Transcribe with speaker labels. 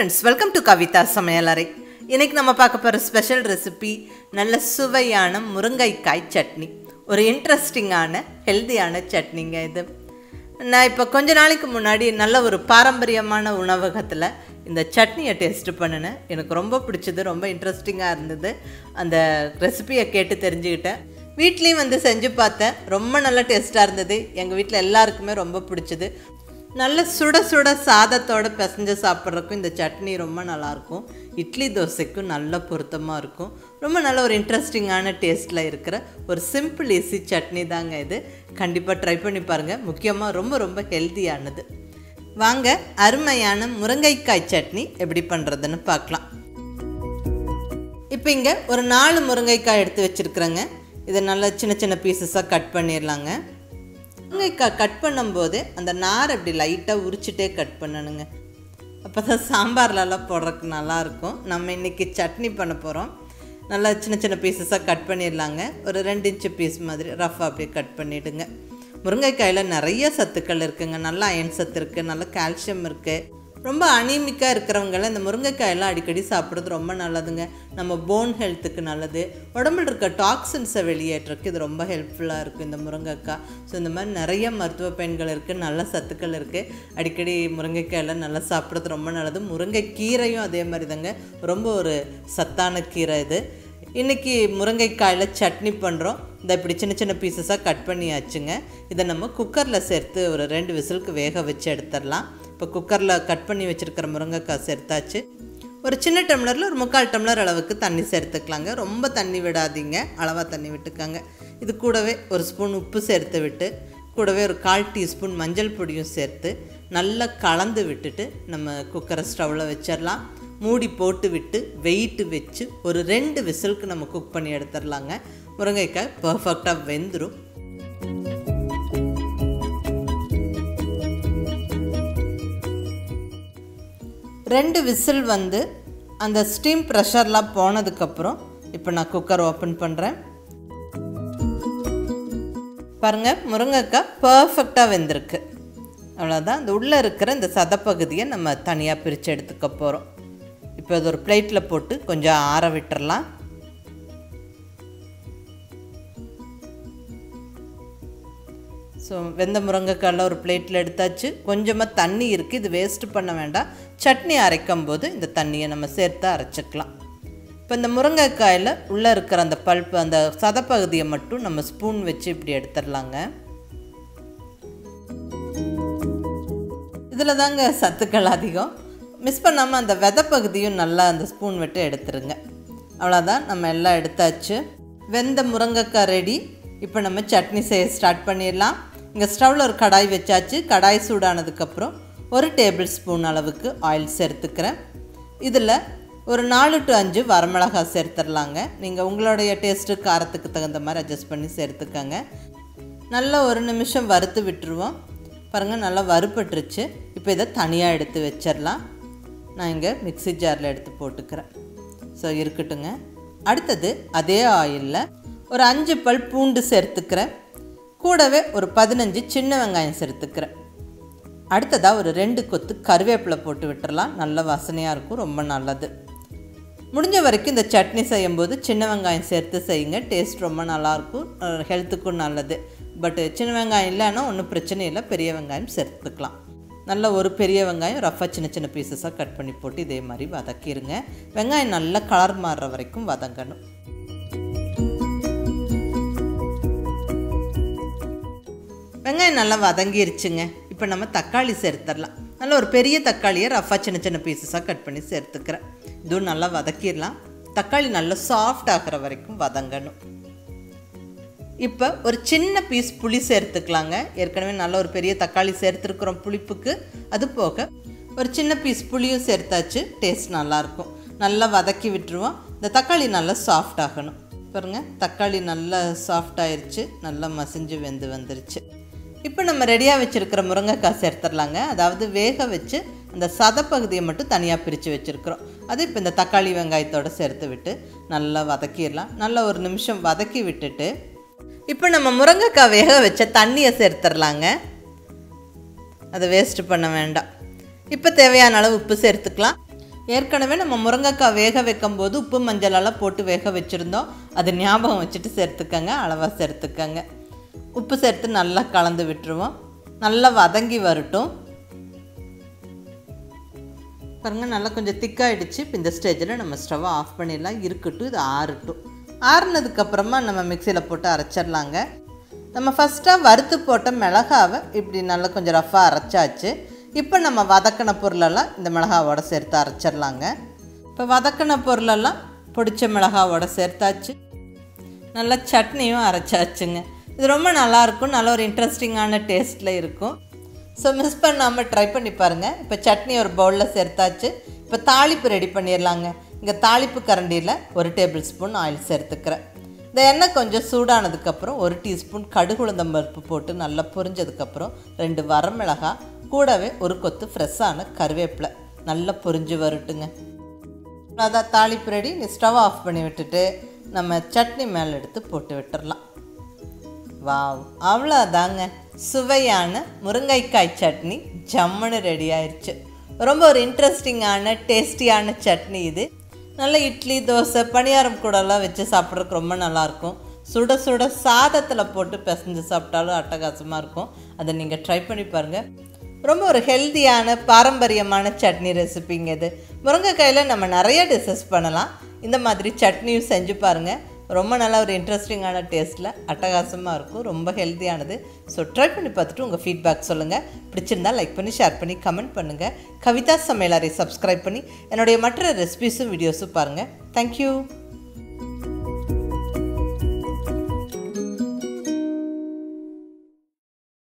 Speaker 1: friends, welcome to kavithasamayalarai. இன்னைக்கு நம்ம பார்க்க போற ஸ்பெஷல் ரெசிபி நல்ல சுவையான முருங்கைக்காய் சட்னி. ஒரு இன்ட்ரஸ்டிங்கான ஹெல்தியான சட்னிங்க இது. நான் இப்போ கொஞ்ச நாளைக்கு முன்னாடி நல்ல ஒரு பாரம்பரியமான உணவகத்துல இந்த சட்னியை டேஸ்ட் பண்ணினேன். எனக்கு ரொம்ப பிடிச்சது, ரொம்ப இன்ட்ரஸ்டிங்காக இருந்தது. அந்த ரெசிபியை கேட்டு தெரிஞ்சுக்கிட்டேன். வீட்லேயும் வந்து செஞ்சு பார்த்தேன். ரொம்ப நல்ல டேஸ்ட்டாக இருந்தது. எங்கள் வீட்டில் எல்லாருக்குமே ரொம்ப பிடிச்சது. நல்ல சுட சுட சாதத்தோடு பிசைஞ்சு சாப்பிட்றதுக்கும் இந்த சட்னி ரொம்ப நல்லாயிருக்கும். இட்லி தோசைக்கும் நல்ல பொருத்தமாக இருக்கும். ரொம்ப நல்ல ஒரு இன்ட்ரெஸ்டிங்கான டேஸ்ட்டில் இருக்கிற ஒரு சிம்பிள் ஈஸி சட்னி தாங்க இது. கண்டிப்பாக ட்ரை பண்ணி பாருங்கள். முக்கியமாக ரொம்ப ரொம்ப ஹெல்த்தியானது. வாங்க அருமையான முருங்கைக்காய் சட்னி எப்படி பண்ணுறதுன்னு பார்க்கலாம். இப்போ இங்கே ஒரு 4 முருங்கைக்காய் எடுத்து வச்சுருக்குறேங்க. இதை நல்லா சின்ன சின்ன பீசஸாக கட் பண்ணிடலாங்க. முருங்கைக்காய் கட் பண்ணும்போது அந்த நார் அப்படி லைட்டாக உரிச்சிட்டே கட் பண்ணணுங்க. அப்போ தான் சாம்பார்லலாம் போடுறதுக்கு நல்லாயிருக்கும். நம்ம இன்றைக்கி சட்னி பண்ண போகிறோம். நல்லா சின்ன சின்ன பீசஸாக கட் பண்ணிடலாங்க. ஒரு 2 இன்ச்சு பீஸ் மாதிரி ரஃபாக அப்படியே கட் பண்ணிவிடுங்க. முருங்கைக்காயில் நிறைய சத்துக்கள் இருக்குதுங்க. நல்ல அயன் சத்து இருக்குது, நல்ல கால்சியம் இருக்குது. ரொம்ப அனீமிக்காக இருக்கிறவங்கள இந்த முருங்கைக்காயெல்லாம் அடிக்கடி சாப்பிட்றது ரொம்ப நல்லதுங்க. நம்ம போன் ஹெல்த்துக்கு நல்லது. உடம்புல இருக்க டாக்ஸின்ஸை வெளியேற்றக்கு இது ரொம்ப ஹெல்ப்ஃபுல்லாக இருக்கும் இந்த முருங்கைக்காய். ஸோ இந்த மாதிரி நிறைய மருத்துவ பயன்கள் இருக்குது, நல்ல சத்துக்கள் இருக்குது. அடிக்கடி முருங்கைக்காயெல்லாம் நல்லா சாப்பிட்றது ரொம்ப நல்லது. முருங்கைக்கீரையும் அதே மாதிரி தாங்க, ரொம்ப ஒரு சத்தான கீரை இது. இன்றைக்கி முருங்கைக்காயில் சட்னி பண்ணுறோம். இதை இப்படி சின்ன சின்ன பீசஸாக கட் பண்ணியாச்சுங்க. இதை நம்ம குக்கரில் சேர்த்து ஒரு 2 விசிலுக்கு வேக வச்சு எடுத்துடலாம். இப்போ குக்கரில் கட் பண்ணி வச்சுருக்கிற முருங்கைக்காய் சேர்த்தாச்சு. ஒரு சின்ன டம்ளரில் ஒரு 3/4 டம்ளர் அளவுக்கு தண்ணி சேர்த்துக்கலாங்க. ரொம்ப தண்ணி விடாதீங்க, அளவாக தண்ணி விட்டுக்காங்க. இது கூடவே ஒரு ஸ்பூன் உப்பு சேர்த்து விட்டு, கூடவே ஒரு 1/4 டீஸ்பூன் மஞ்சள் பொடியும் சேர்த்து நல்லா கலந்து விட்டுட்டு நம்ம குக்கரை ஸ்டவ்வில் வச்சிடலாம். மூடி போட்டு விட்டு வெயிட்டு வச்சு ஒரு 2 விசிலுக்கு நம்ம குக் பண்ணி எடுத்துடலாங்க. முருங்கைக்காய் பர்ஃபெக்டாக வெந்துடும். ரெண்டு விசில் வந்து அந்த ஸ்டீம் ப்ரெஷர்லாம் போனதுக்கப்புறம் இப்போ நான் குக்கர் ஓப்பன் பண்ணுறேன். பாருங்கள், முருங்கைக்காய் பர்ஃபெக்டாக வெந்திருக்கு. அவ்வளோதான். அந்த உள்ளே இருக்கிற இந்த சதப்பகுதியை நம்ம தனியாக பிரித்து எடுத்துக்க போகிறோம். இப்போ அது ஒரு பிளேட்டில் போட்டு கொஞ்சம் ஆற விட்டுறலாம். ஸோ வெந்த முருங்கைக்காயில் ஒரு பிளேட்டில் எடுத்தாச்சு. கொஞ்சமாக தண்ணி இருக்குது, இது வேஸ்ட் பண்ண வேண்டாம். சட்னி அரைக்கும் போது இந்த தண்ணியை நம்ம சேர்த்து அரைச்சிக்கலாம். இப்போ இந்த முருங்கைக்காயில் உள்ளே இருக்கிற அந்த பல்ப்பு, அந்த சதப்பகுதியை மட்டும் நம்ம ஸ்பூன் வச்சு இப்படி எடுத்துடலாங்க. இதில் தாங்க சத்துக்கள் அதிகம். மிஸ் பண்ணாமல் அந்த விதைப்பகுதியும் நல்லா அந்த ஸ்பூன் விட்டு எடுத்துருங்க. அவ்வளோதான், நம்ம எல்லாம் எடுத்தாச்சு. வெந்த முருங்கைக்காய் ரெடி. இப்போ நம்ம சட்னி செய்ய ஸ்டார்ட் பண்ணிடலாம். இங்கே ஸ்டவ்வில் ஒரு கடாய் வச்சாச்சு. கடாய் சூடானதுக்கப்புறம் 1 டேபிள் ஸ்பூன் அளவுக்கு ஆயில் சேர்த்துக்கிறேன். இதில் ஒரு 4 to 5 வரமிளகாய் சேர்த்துடலாங்க. நீங்கள் உங்களுடைய டேஸ்ட்டு காரத்துக்கு தகுந்த மாதிரி அட்ஜஸ்ட் பண்ணி சேர்த்துக்கங்க. நல்லா 1 நிமிஷம் வறுத்து விட்டுருவோம். பாருங்கள், நல்லா வறுப்பட்டுருச்சு. இப்போ இதை தனியாக எடுத்து வச்சிடலாம். நான் இங்கே மிக்ஸி ஜாரில் எடுத்து போட்டுக்கிறேன். ஸோ இருக்கட்டுங்க. அடுத்தது அதே ஆயிலில் ஒரு 5 பல் பூண்டு சேர்த்துக்கிறேன். கூடவே ஒரு 15 சின்ன வெங்காயம் சேர்த்துக்கிறேன். அடுத்ததாக ஒரு 2 கொத்து கருவேப்பிலை போட்டு விட்டுறலாம். நல்ல வாசனையாக இருக்கும், ரொம்ப நல்லது. முடிஞ்ச வரைக்கும் இந்த சட்னி செய்யும்போது சின்ன வெங்காயம் சேர்த்து செய்யுங்க. டேஸ்ட் ரொம்ப நல்லாயிருக்கும், ஹெல்த்துக்கும் நல்லது. பட்டு சின்ன வெங்காயம் இல்லைன்னா ஒன்றும் பிரச்சனை இல்லை, பெரிய வெங்காயம் சேர்த்துக்கலாம். நல்ல ஒரு பெரிய வெங்காயம் ரஃபாக சின்ன சின்ன பீசஸாக கட் பண்ணி போட்டு இதே மாதிரி வதக்கிடுங்க. வெங்காயம் நல்லா கலர் மாறுற வரைக்கும் வதங்கணும். வெங்காயம் நல்லா வதங்கிருச்சுங்க. இப்போ நம்ம தக்காளி சேர்த்துடலாம். நல்ல ஒரு பெரிய தக்காளியை ரஃபாக சின்ன சின்ன பீசஸாக கட் பண்ணி சேர்த்துக்கிறேன். இதுவும் நல்லா வதக்கிடலாம். தக்காளி நல்லா சாஃப்ட் ஆகிற வரைக்கும் வதங்கணும். இப்போ ஒரு சின்ன பீஸ் புளி சேர்த்துக்கலாங்க. ஏற்கனவே நல்ல ஒரு பெரிய தக்காளி சேர்த்துருக்குறோம் புளிப்புக்கு. அது போக ஒரு சின்ன பீஸ் புளியும் சேர்த்தாச்சு. டேஸ்ட் நல்லாயிருக்கும். நல்லா வதக்கி விட்டுருவோம். இந்த தக்காளி நல்லா சாஃப்ட் ஆகணும். பாருங்கள், தக்காளி நல்லா சாஃப்ட் ஆயிடுச்சு, நல்லா மசிஞ்சு வெந்து வந்துருச்சு. இப்போ நம்ம ரெடியாக வச்சுருக்கிற முருங்கைக்காய் சேர்த்துடலாங்க. அதாவது வேக வச்சு அந்த சதப்பகுதியை மட்டும் தனியாக பிரித்து வச்சுருக்குறோம். அது இப்போ இந்த தக்காளி வெங்காயத்தோடு சேர்த்து விட்டு நல்லா வதக்கிடலாம். நல்லா 1 நிமிஷம் வதக்கி விட்டுட்டு இப்போ நம்ம முருங்கைக்காய் வேக வச்ச தண்ணியை சேர்த்துடலாங்க. அதை வேஸ்ட் பண்ண வேண்டாம். இப்போ தேவையான அளவு உப்பு சேர்த்துக்கலாம். ஏற்கனவே நம்ம முருங்கைக்காய் வேக வைக்கும்போது உப்பு மஞ்சளெல்லாம் போட்டு வேக வச்சுருந்தோம். அது ஞாபகம் வச்சுட்டு சேர்த்துக்கங்க, அளவாக சேர்த்துக்கங்க. உப்பு சேர்த்து நல்லா கலந்து விட்டுருவோம். நல்லா வதங்கி வரட்டும். பாருங்கள், நல்லா கொஞ்சம் திக்காகிடுச்சு. இப்போ இந்த ஸ்டேஜில் நம்ம ஸ்டவ்வை ஆஃப் பண்ணிடலாம். இருக்கட்டும், இது ஆறட்டும். ஆறுனதுக்கப்புறமா நம்ம மிக்சியில் போட்டு அரைச்சிடலாங்க. நம்ம ஃபஸ்ட்டாக வறுத்து போட்ட மிளகாவை இப்படி நல்லா கொஞ்சம் ரஃப்பாக அரைச்சாச்சு. இப்போ நம்ம வதக்கின பொருளெல்லாம் இந்த மிளகாவோட சேர்த்து அரைச்சிடலாங்க. இப்போ வதக்கின பொருளெல்லாம் பொடிச்ச மிளகாவோட சேர்த்தாச்சு. நல்லா சட்னியும் அரைச்சாச்சுங்க. இது ரொம்ப நல்லாயிருக்கும். நல்ல ஒரு இன்ட்ரெஸ்டிங்கான டேஸ்ட்டில் இருக்கும். ஸோ மிஸ் பண்ணாமல் ட்ரை பண்ணி பாருங்கள். இப்போ சட்னி ஒரு பவுலில் சேர்த்தாச்சு. இப்போ தாளிப்பு ரெடி பண்ணிடலாங்க. இங்கே தாளிப்பு கரண்டியில் 1 டேபிள் ஸ்பூன் ஆயில் சேர்த்துக்கிறேன். இந்த எண்ணெய் கொஞ்சம் சூடானதுக்கப்புறம் 1 டீஸ்பூன் கடுகு உளுந்தம் பருப்பு போட்டு நல்லா பொரிஞ்சதுக்கப்புறம் 2 வரமிளகாய், கூடவே 1 கொத்து ஃப்ரெஷ்ஷான கருவேப்பிலை நல்லா பொரிஞ்சு வரட்டுங்க. அதான் தாளிப்பு ரெடி. நீ ஸ்டவ் ஆஃப் பண்ணி விட்டுட்டு நம்ம சட்னி மேலே எடுத்து போட்டு விட்டுடலாம். வாவ், அவ்வளோதாங்க. சுவையான முருங்கைக்காய் சட்னி ஜம்முன்னு ரெடி ஆயிடுச்சு. ரொம்ப ஒரு இன்ட்ரெஸ்டிங்கான டேஸ்டியான சட்னி இது. நல்ல இட்லி, தோசை, பணியாரம் கூடலாம் வச்சு சாப்பிட்றதுக்கு ரொம்ப நல்லாயிருக்கும். சுட சுட சாதத்தில் போட்டு பிசைஞ்சு சாப்பிட்டாலும் அட்டகாசமாக இருக்கும். அதை நீங்கள் ட்ரை பண்ணி பாருங்கள். ரொம்ப ஒரு ஹெல்த்தியான பாரம்பரியமான சட்னி ரெசிபிங்க இது. முருங்கைக்காயில் நம்ம நிறைய டிஷ்ஷஸ் பண்ணலாம். இந்த மாதிரி சட்னியும் செஞ்சு பாருங்கள். ரொம்ப நல்லா ஒரு இன்ட்ரெஸ்டிங்கான டேஸ்ட்டில் அட்டகாசமாக இருக்கும். ரொம்ப ஹெல்த்தியானது. ஸோ ட்ரை பண்ணி பார்த்துட்டு உங்கள் ஃபீட்பேக் சொல்லுங்கள். பிடிச்சிருந்தால் லைக் பண்ணி, ஷேர் பண்ணி, கமெண்ட் பண்ணுங்கள். கவிதா சமையலறை சப்ஸ்கிரைப் பண்ணி என்னுடைய மற்ற ரெசிபிஸும் வீடியோஸும் பாருங்கள். தேங்க்யூ.